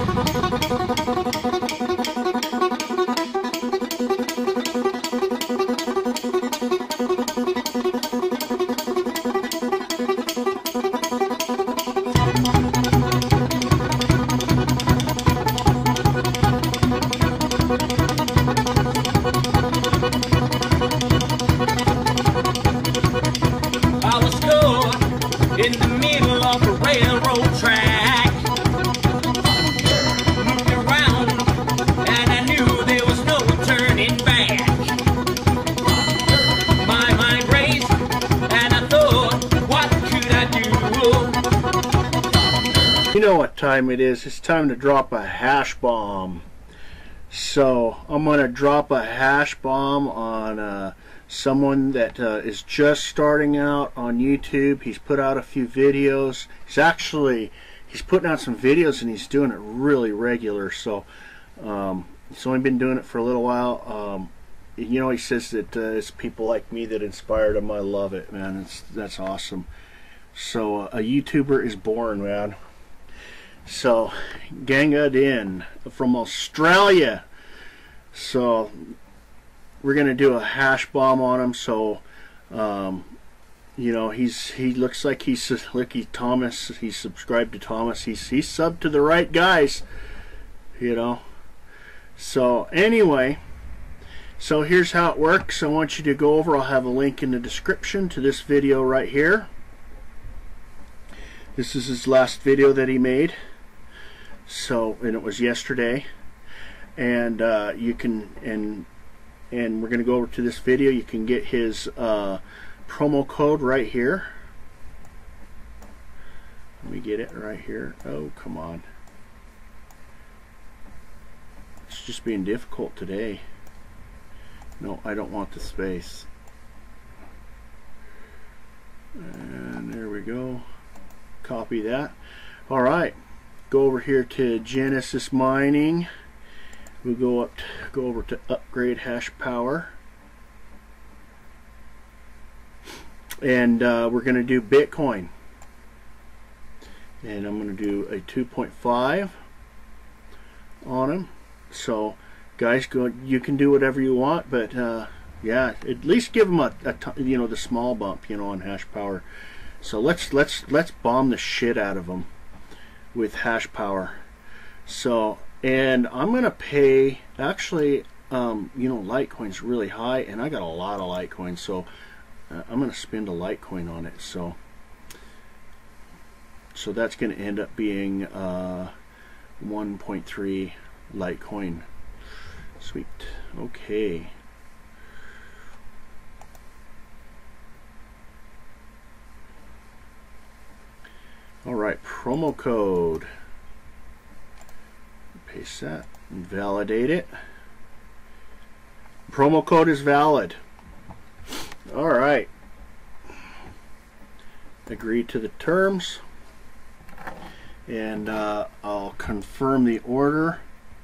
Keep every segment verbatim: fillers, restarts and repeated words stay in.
In the middle of a railroad track, looked around and I knew there was no turning back. My mind raced and I thought, what could I do? You know what time it is. It's time to drop a hash bomb. So I'm going to drop a hash bomb on uh, someone that uh, is just starting out on YouTube. He's put out a few videos. He's actually he's putting out some videos and he's doing it really regular. So um, he's only been doing it for a little while. Um, you know, he says that uh, it's people like me that inspired him. I love it, man. It's that's awesome. So uh, a YouTuber is born, man. So Ganga Din from Australia. So we're gonna do a hash bomb on him. So um, you know, he's he looks like he's like he Thomas. He's subscribed to Thomas. He's he's subbed to the right guys. You know. So anyway, so here's how it works. I want you to go over. I'll have a link in the description to this video right here. This is his last video that he made. So, and it was yesterday, and uh, you can and and we're going to go over to this video. You can get his uh, promo code right here. Let me get it right here. Oh, come on! It's just being difficult today. No, I don't want the space. And there we go. Copy that. All right. Go over here to Genesis Mining. We'll go up, to, go over to Upgrade Hash Power, and uh, we're going to do Bitcoin. And I'm going to do a two point five on them. So, guys, go. You can do whatever you want, but uh, yeah, at least give them a, a you know the small bump, you know, on hash power. So let's let's let's bomb the shit out of them with hash power. So, and I'm gonna pay actually um, you know, Litecoin's really high and I got a lot of Litecoin, so uh, I'm gonna spend a Litecoin on it. So so that's gonna end up being uh, one point three Litecoin. Sweet. Okay. Alright, promo code. Paste that and validate it. Promo code is valid. Alright. Agree to the terms. And uh, I'll confirm the order.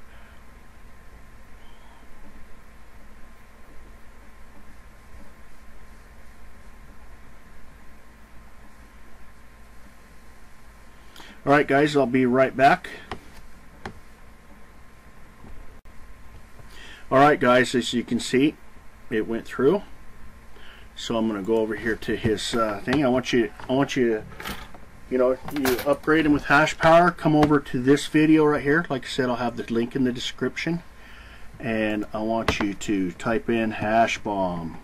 Alright guys, I'll be right back. Alright guys, as you can see, it went through. So I'm going to go over here to his uh, thing. I want you, I want you to, you know, you upgrade him with hash power. Come over to this video right here. Like I said, I'll have the link in the description. And I want you to type in hash bomb.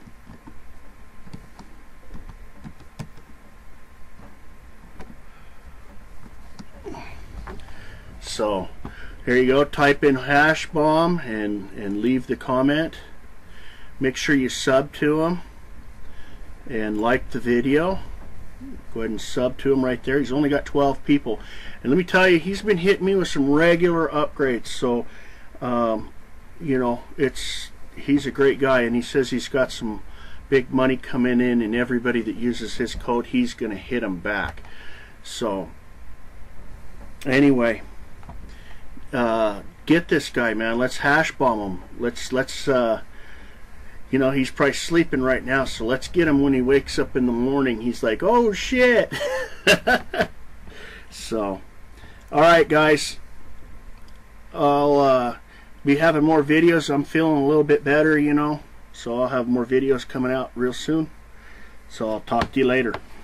So here you go, type in hash bomb and and leave the comment. Make sure you sub to him and like the video. Go ahead and sub to him right there. He's only got twelve people, and let me tell you, he's been hitting me with some regular upgrades. So um, you know, it's he's a great guy, and he says he's got some big money coming in, and everybody that uses his code, he's gonna hit them back. So anyway, uh, get this guy, man. Let's hash bomb him. Let's let's uh, you know, he's probably sleeping right now, so let's get him when he wakes up in the morning. He's like, oh shit. So alright guys, I'll uh, be having more videos. I'm feeling a little bit better, you know, so I'll have more videos coming out real soon. So I'll talk to you later.